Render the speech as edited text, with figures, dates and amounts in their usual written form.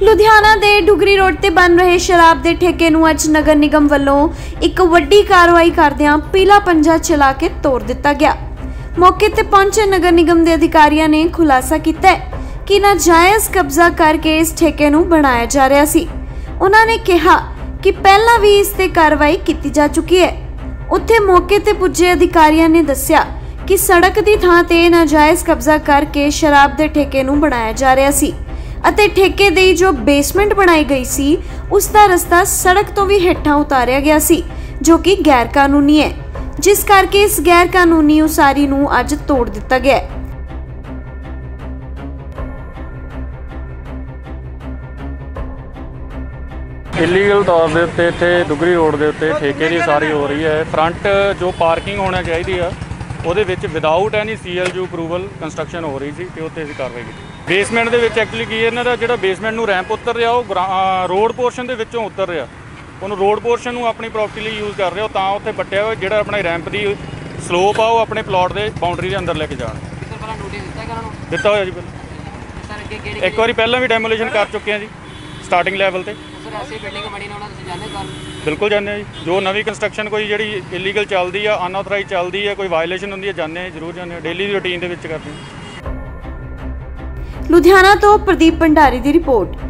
लुधियाना के डुगरी रोड ते बन रहे शराब के ठेके नूं अज नगर निगम वालों एक वड्डी कार्रवाई करदिआं पीला पंजा चला के तोड़ दिता गया। मौके ते पहुंचे नगर निगम के अधिकारियों ने खुलासा किया कि नाजायज कब्जा करके इस ठेके नूं बनाया जा रहा सी। उन्होंने कहा कि पहला भी इस ते कार्रवाई की जा चुकी है। उत्थे मौके ते पुजे अधिकारियों ने दस्सिया कि सड़क की थां ते नाजायज कब्जा करके शराब के ठेके नूं बनाया जा रहा सी ਅਤੇ ठेके दी जो बेसमेंट बनाई गई सी उसका रस्ता सड़क तो भी हेठां उतारिया गया सी जो कि गैर कानूनी है, जिस करके इस गैर कानूनी उसारी नूं अज तोड़ दिता गया। इलीगल तौर के उत्ते इत्थे डुगरी रोड के उत्ते ठेके की उसारी हो रही है। फ्रंट जो पार्किंग होना चाहिए ਉਹਦੇ ਵਿੱਚ without any CLU approval construction ਹੋ ਰਹੀ ਸੀ ਤੇ ਉੱਤੇ ਅਸੀਂ ਕਾਰਵਾਈ ਕੀਤੀ। ਬੇਸਮੈਂਟ ਦੇ ਵਿੱਚ ਐਕਚੁਅਲੀ ਕੀ ਇਹਨਾਂ ਦਾ ਜਿਹੜਾ ਬੇਸਮੈਂਟ ਨੂੰ ਰੈਂਪ ਉੱਤਰ ਰਿਹਾ ਉਹ ਰੋਡ ਪੋਰਸ਼ਨ ਦੇ ਵਿੱਚੋਂ ਉੱਤਰ ਰਿਹਾ, ਉਹਨੂੰ ਰੋਡ ਪੋਰਸ਼ਨ ਨੂੰ ਆਪਣੀ ਪ੍ਰੋਪਰਟੀ ਲਈ ਯੂਜ਼ ਕਰ ਰਿਹਾ, ਉਹ ਤਾਂ ਉੱਥੇ ਪੱਟਿਆ ਹੋਇਆ ਜਿਹੜਾ ਆਪਣਾ ਰੈਂਪ ਦੀ ਸਲੋਪ ਆ ਉਹ ਆਪਣੇ ਪਲਾਟ ਦੇ ਬਾਉਂਡਰੀ ਦੇ ਅੰਦਰ ਲੈ ਕੇ ਜਾਣ। ਦਿੱਤਾ ਹੋਇਆ ਜੀ ਪਹਿਲਾਂ, ਇੱਕ ਵਾਰੀ ਪਹਿਲਾਂ ਵੀ ਡੈਮੋਲੇਸ਼ਨ ਕਰ ਚੁੱਕੇ ਆ ਜੀ ਸਟਾਰਟਿੰਗ ਲੈਵਲ ਤੇ। बिल्कुल जाने जी, जो नवी कंस्ट्रक्शन कोई जी इलीगल चलती है अनऑथराइज चलती है कोई वायलेशन होंगी है जाने जरूर जाने डेली की रूटीन करते हैं। लुधियाना तो प्रदीप भंडारी की रिपोर्ट।